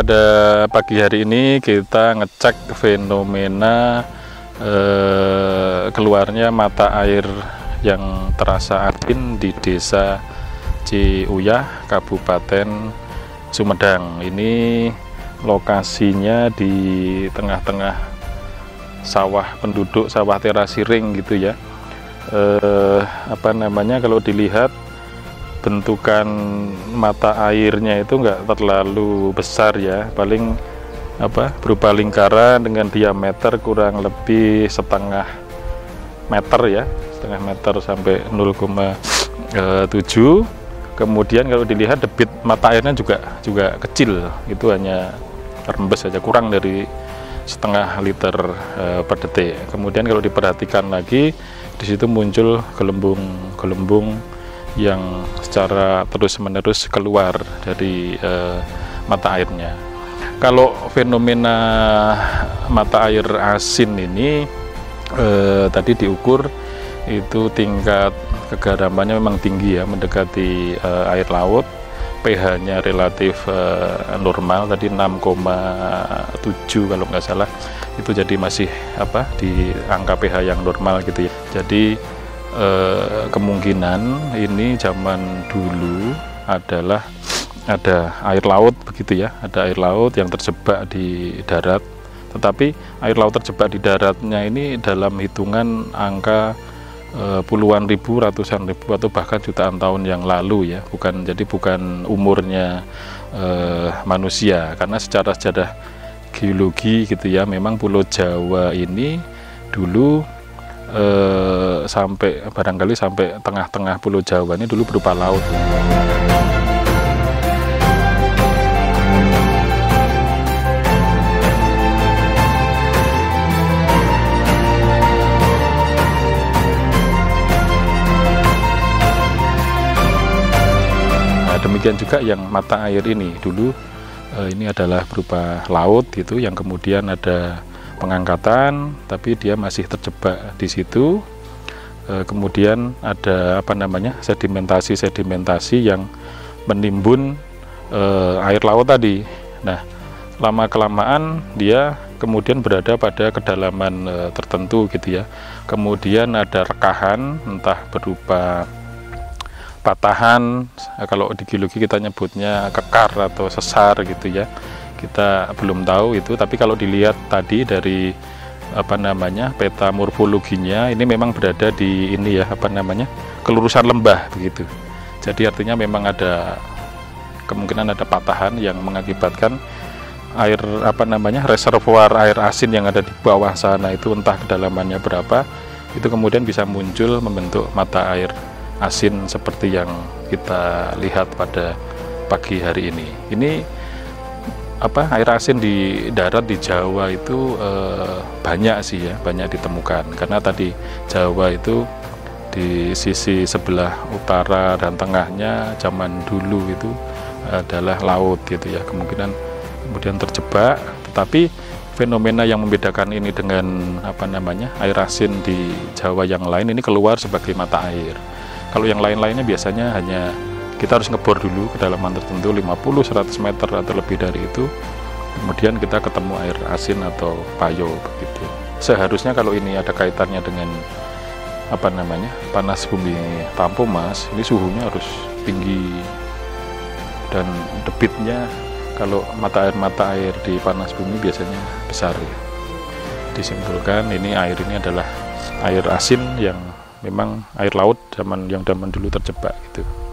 pada pagi hari ini kita ngecek fenomena keluarnya mata air yang terasa asin di Desa Ciuyah, Kabupaten Sumedang. Ini lokasinya di tengah-tengah sawah penduduk, sawah terasi ring gitu ya. Kalau dilihat bentukan mata airnya itu enggak terlalu besar ya, paling berupa lingkaran dengan diameter kurang lebih setengah meter sampai 0,7. Kemudian kalau dilihat debit mata airnya juga kecil, itu hanya rembes saja, kurang dari setengah liter per detik. Kemudian kalau diperhatikan lagi, di situ muncul gelembung-gelembung yang secara terus-menerus keluar dari mata airnya. Kalau fenomena mata air asin ini tadi diukur itu tingkat kegaramannya memang tinggi ya, mendekati air laut. pH-nya relatif normal, tadi 6,7 kalau nggak salah, itu jadi masih di angka pH yang normal gitu ya. Jadi kemungkinan ini zaman dulu adalah ada air laut begitu ya, ada air laut yang terjebak di darat, tetapi air laut terjebak di daratnya ini dalam hitungan angka puluhan ribu, ratusan ribu, atau bahkan jutaan tahun yang lalu ya, bukan umurnya manusia. Karena secara sejarah geologi gitu ya, memang Pulau Jawa ini dulu barangkali sampai tengah-tengah Pulau Jawa ini dulu berupa laut. Demikian juga yang mata air ini dulu ini adalah berupa laut gitu, yang kemudian ada pengangkatan tapi dia masih terjebak di situ. Kemudian ada sedimentasi yang menimbun air laut tadi. Nah, lama kelamaan dia kemudian berada pada kedalaman tertentu gitu ya. Kemudian ada rekahan, entah berupa patahan, kalau di geologi kita nyebutnya kekar atau sesar gitu ya, kita belum tahu itu. Tapi kalau dilihat tadi dari peta morfologinya, ini memang berada di kelurusan lembah begitu. Jadi artinya memang ada kemungkinan ada patahan yang mengakibatkan air reservoir air asin yang ada di bawah sana itu, entah kedalamannya berapa, itu kemudian bisa muncul membentuk mata air asin seperti yang kita lihat pada pagi hari ini. Ini air asin di darat di Jawa itu banyak sih ya, banyak ditemukan, karena tadi Jawa itu di sisi sebelah utara dan tengahnya zaman dulu itu adalah laut gitu ya, kemudian terjebak. Tetapi fenomena yang membedakan ini dengan air asin di Jawa yang lain, ini keluar sebagai mata air. Kalau yang lain-lainnya biasanya hanya kita harus ngebor dulu kedalaman tertentu 50-100 meter atau lebih dari itu, kemudian kita ketemu air asin atau payo begitu. Seharusnya kalau ini ada kaitannya dengan panas bumi Tampomas, ini suhunya harus tinggi dan debitnya, kalau mata air di panas bumi biasanya besar ya. Disimpulkan ini adalah air asin yang memang air laut yang zaman dulu terjebak gitu.